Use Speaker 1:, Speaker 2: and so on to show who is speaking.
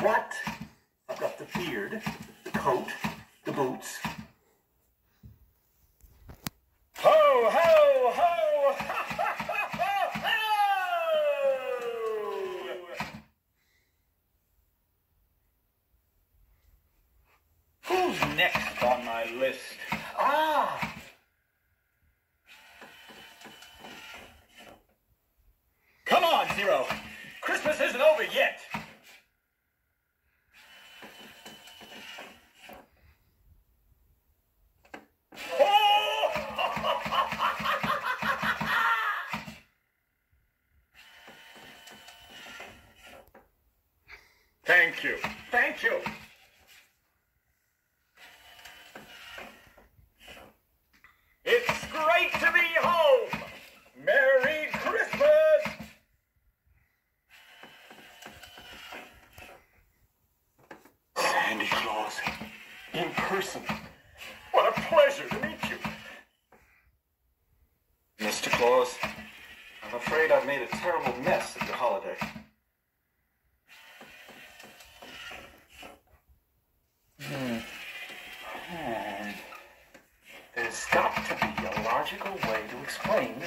Speaker 1: But I've got the beard, the coat, the boots. Ho, ho, ho! Ha, ha, ha, ha, ho! Who's next on my list? Ah! Come on, Zero. Christmas isn't over yet. Oh! Thank you. Thank you. It's great to be home. Merry Christmas. Santa Claus, in person. What a pleasure to meet you. Mr. Claus, I'm afraid I've made a terrible mess of your holiday. There's got to be a logical way to explain